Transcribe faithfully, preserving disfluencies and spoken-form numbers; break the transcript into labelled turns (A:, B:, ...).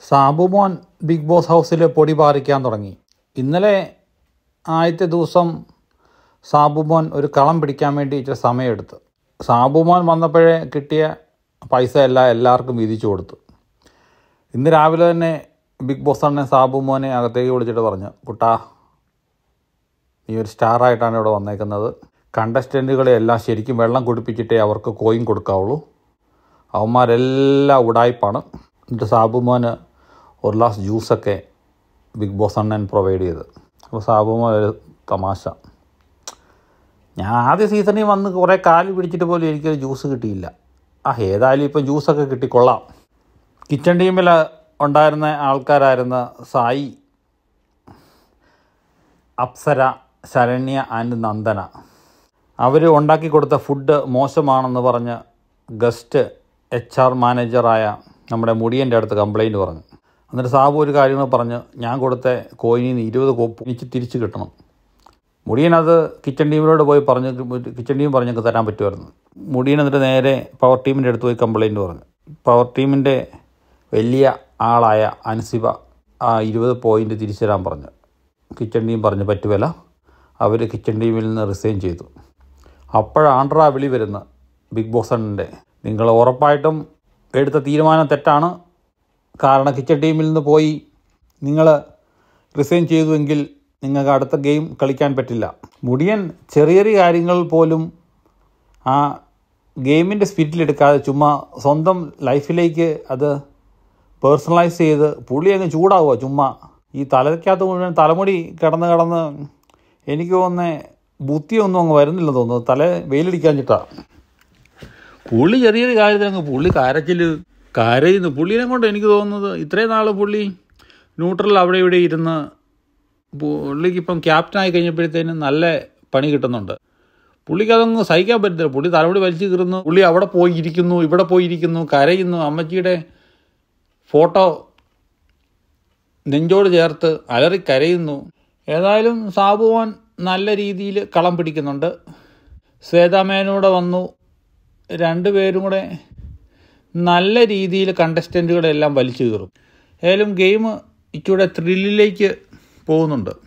A: Sabumon big boss ഹൗസിൽ പൊടി പാറിക്കാൻ തുടങ്ങി. ഇന്നലെ ആദ്യത്തെ ദിവസം സാബുമോൻ ഒരു കളം പിടിക്കാൻ വേണ്ടി ഇച്ചിരി സമയമെടുത്ത്. സാബുമോൻ വന്നപ്പോഴേ കിട്ടിയ പൈസ എല്ലാം എല്ലാവർക്കും വീതിച്ചു കൊടുത്തു. ഇന്ന് രാവിലെ തന്നെ ബിഗ് ബോസ് തന്നെ സാബുമോനെ അകത്തേക്ക് വിളിച്ചിട്ട് പറഞ്ഞു, കുട്ടാ നീ ഒരു സ്റ്റാറായിട്ടാണ് ഇവിടെ വന്നേക്കുന്നത്. കണ്ടസ്റ്റൻറ്റുകളെ എല്ലാം ശരിക്കും വെള്ളം കുടിപ്പിച്ചിട്ടേ അവർക്ക് കോയിൻ കൊടുക്കാവുള്ളൂ. അവന്മാരെല്ലാം ഉടായ്പാണ്. എന്നിട്ട് സാബുമോന് ഒരു ഗ്ലാസ് ജ്യൂസൊക്കെ ബിഗ് ബോസ് അണ്ണൻ പ്രൊവൈഡ് ചെയ്ത്. അപ്പോൾ സാബുമോൻ ഒരു തമാശ, ഞാൻ ആദ്യ സീസണിൽ വന്ന് കുറേ കാല് പിടിച്ചിട്ട് പോലും എനിക്കൊരു ജ്യൂസ് കിട്ടിയില്ല. ആ ഏതായാലും ഇപ്പം ജ്യൂസൊക്കെ കിട്ടിക്കൊള്ളാം. കിച്ചൺ ടീമിൽ ഉണ്ടായിരുന്ന ആൾക്കാരായിരുന്ന സായി, അപ്സര, ശരണ്യ ആൻഡ് നന്ദന. അവർ ഉണ്ടാക്കി കൊടുത്ത ഫുഡ് മോശമാണെന്ന് പറഞ്ഞ് ഗസ്റ്റ് എച്ച് ആർ മാനേജറായ നമ്മുടെ മുടിയൻ്റെ അടുത്ത് കംപ്ലയിൻറ്റ് പറഞ്ഞു. എന്നിട്ട് സാബു ഒരു കാര്യങ്ങൾ പറഞ്ഞ്, ഞാൻ കൊടുത്ത കോയിനിൽ നിന്ന് ഇരുപത് കോപ്പ് എനിക്ക് തിരിച്ച് കിട്ടണം. മുടിയൻ അത് കിച്ചൺ ടീമിനോട് പോയി പറഞ്ഞ് കിച്ചൺ ടീം പറഞ്ഞൊക്കെ തരാൻ പറ്റുമായിരുന്നു. മുടിയൻ എന്നിട്ട് നേരെ പവർ ടീമിൻ്റെ അടുത്ത് പോയി കംപ്ലയിൻറ്റ് പറഞ്ഞു. പവർ ടീമിൻ്റെ വലിയ ആളായ അൻസിബ ആ ഇരുപത് പോയിൻറ്റ് തിരിച്ചു തരാൻ പറഞ്ഞു. കിച്ചൺ ടീം പറഞ്ഞ് പറ്റുമല്ല. അവർ കിച്ചൺ ടീമിൽ നിന്ന് റിസൈൻ ചെയ്തു. അപ്പോഴാണ്ട്രാ വിളി വരുന്ന ബിഗ് ബോസ് അണ്ണൻ്റെ, നിങ്ങൾ ഉറപ്പായിട്ടും എടുത്ത തീരുമാനം തെറ്റാണ്. കാരണം കിച്ചൺ ടീമിൽ നിന്ന് പോയി നിങ്ങൾ റിസൈൻ ചെയ്തുവെങ്കിൽ നിങ്ങൾക്ക് അടുത്ത ഗെയിം കളിക്കാൻ പറ്റില്ല. മുടിയൻ ചെറിയ ചെറിയ കാര്യങ്ങൾ പോലും ആ ഗെയിമിൻ്റെ സ്പിരിറ്റിലെടുക്കാതെ ചുമ്മാ സ്വന്തം ലൈഫിലേക്ക് അത് പേഴ്സണലൈസ് ചെയ്ത് പുള്ളി അങ്ങ് ചൂടാവുക. ചുമ്മാ ഈ തലയ്ക്കകത്ത് മുഴുവൻ തലമുടി കിടന്ന് കിടന്ന് എനിക്ക് തോന്നുന്നത് ബുദ്ധിയൊന്നും അങ്ങ് വരുന്നില്ലെന്ന് തോന്നുന്നു. തല വെയിലടിക്കാൻ ചിട്ടാണ് പുള്ളി ചെറിയൊരു കാര്യത്തിലങ്ങ് പുള്ളി കരച്ചിൽ കരയുന്നു. പുള്ളീനെ കൊണ്ട് എനിക്ക് തോന്നുന്നത് ഇത്രയും നാൾ പുള്ളി ന്യൂട്രൽ അവിടെ ഇവിടെ ഇരുന്ന് പുള്ളിക്കിപ്പം ക്യാപ്റ്റനായി കഴിഞ്ഞപ്പോഴത്തേനും നല്ല പണി കിട്ടുന്നുണ്ട്. പുള്ളിക്ക് അതങ്ങ് സഹിക്കാൻ പറ്റില്ല. പുള്ളി തലമുടി വലിച്ചു കീറുന്നു, പുള്ളി അവിടെ പോയി ഇരിക്കുന്നു, ഇവിടെ പോയി ഇരിക്കുന്നു, കരയുന്നു, അമ്മച്ചിയുടെ ഫോട്ടോ നെഞ്ചോട് ചേർത്ത് അലറി കരയുന്നു. ഏതായാലും സാബുമോൻ നല്ല രീതിയിൽ കളം പിടിക്കുന്നുണ്ട്. ശ്വേതാമേനൂടെ വന്നു. രണ്ടുപേരും കൂടെ നല്ല രീതിയിൽ കണ്ടസ്റ്റൻറ്റുകളെല്ലാം വലിച്ചു കീറും. ഏതായാലും ഗെയിം ഇച്ചിരി ത്രില്ലിലേക്ക് പോകുന്നുണ്ട്.